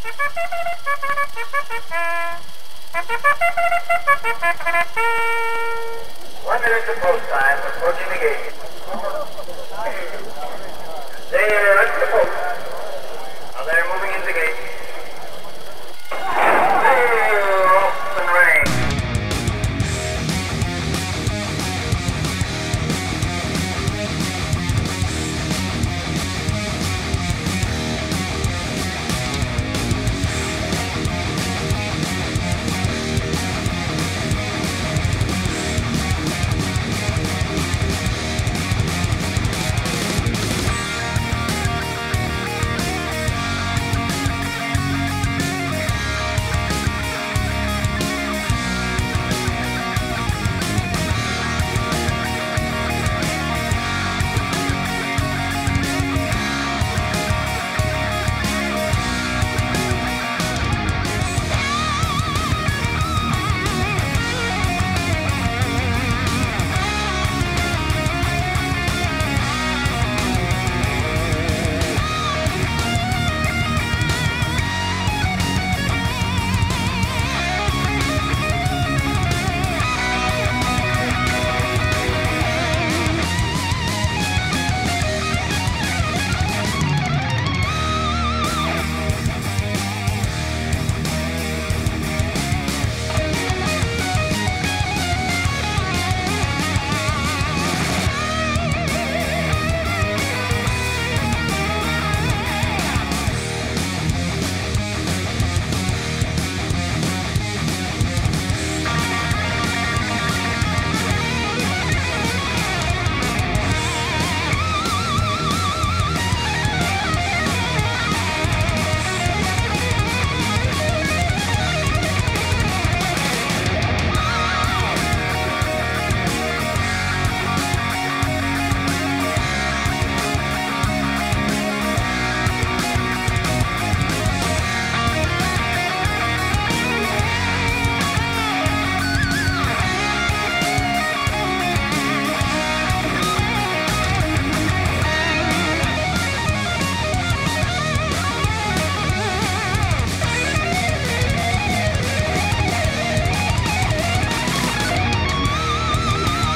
1 minute to post time, approaching the gate. They're at the post. Now they're moving in the gate. They're off and running.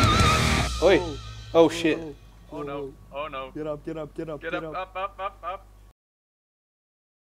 Oi! Oh shit! Oh no! Oh no! Get up, get up, get up, Get get up! up. Up! Up! Up! Up!